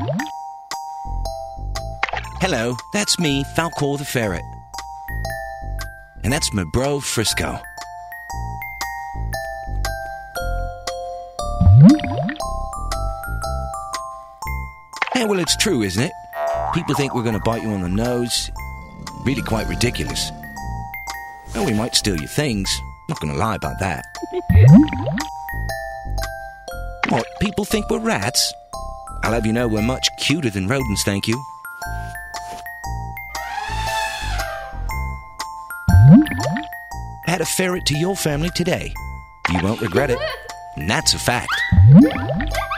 Hello, that's me, Falcor the Ferret. And that's my bro, Frisco. Yeah, well, it's true, isn't it? People think we're going to bite you on the nose. Really quite ridiculous. Well, we might steal your things. Not going to lie about that. What, people think we're rats? I'll have you know we're much cuter than rodents, thank you. Add a ferret to your family today. You won't regret it. And that's a fact.